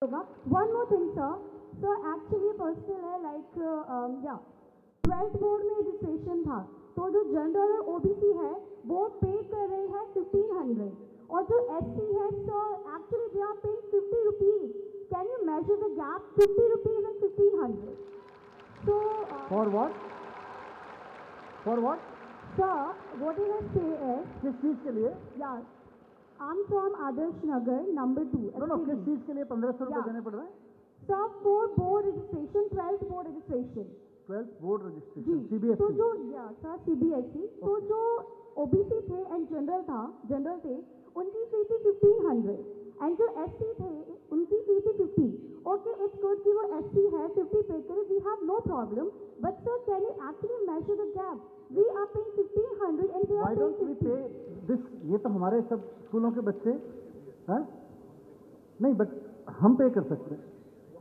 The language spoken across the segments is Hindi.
One more thing, sir. Sir, actually personal है like yeah, 12th बोर्ड में रजिस्ट्रेशन था, तो जो जनरल और ओबीसी है वो पे कर रहे हैं 1500 और जो एससी है sir actually they are paying 50 rupees. Can you measure the gap 50 rupees and 1500? So For what? For what? sir, what did I say is किस चीज के लिए? yeah, I'm from Adarsh Nagar number 2. No किस चीज के लिए 1500 रुपए Yeah. देने पड़ रहे हैं? Sir, for board registration, 12th board registration. 12th board जी, रजिस्ट्रेशन तो CBSE. जो या सर CBSE, तो जो ओबीसी थे एंड जनरल थे, उनकी फी थी 1500 एंड जो एससी थे उनकी फी थी 50. ओके, इट्स गुड कि वो एससी है 50 पे करे, we have no problem, but sir can you actually measure the gap? We are paying 1500 and they are Why don't we pay this? ये तो हमारे सब स्कूलों के बच्चे हैं, नहीं बट हम पे कर सकते हैं.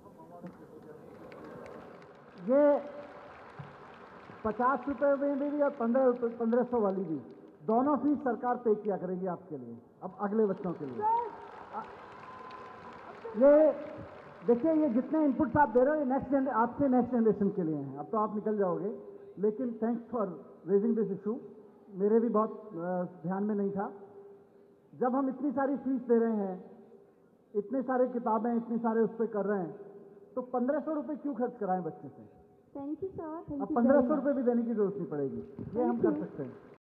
ये 50 रुपए में भी और 1500 वाली भी, दोनों फीस सरकार पे किया करेगी आपके लिए, अब अगले बच्चों के लिए. ये देखिए, ये जितने इनपुट्स आप दे रहे हो ये आपके नेक्स्ट जनरेशन के लिए हैं. अब तो आप निकल जाओगे, लेकिन thanks for raising this issue. मेरे भी बहुत ध्यान में नहीं था. जब हम इतनी सारी फीस दे रहे हैं, इतनी सारी किताबें, इतने सारे उस पर कर रहे हैं, तो 1500 रुपये क्यों खर्च कराएं बच्चे से? थैंक यू सर, थैंक अब यू. 1500 रुपये भी देने की जरूरत नहीं पड़ेगी, ये हम कर सकते हैं.